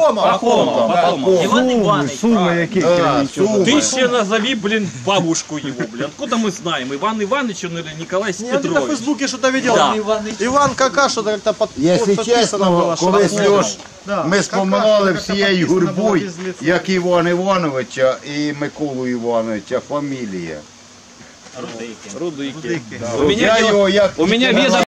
Пахомов. Иван Иванович. Сумма яких? Ты ще назови, блин, бабушку его, блин. Откуда мы знаем? Иван Иванович он или Николай Я на Петрович? Фейсбуке что-то видел. Да. Иван Кака, что-то как-то Якщо подписано чесно, было. колись Льош, Да. ми споминали Кака, всією написано було гурбою, без лица. як Івана Івановича і Миколу Івановича, фамілія. Рудыкин. У У меня його як видно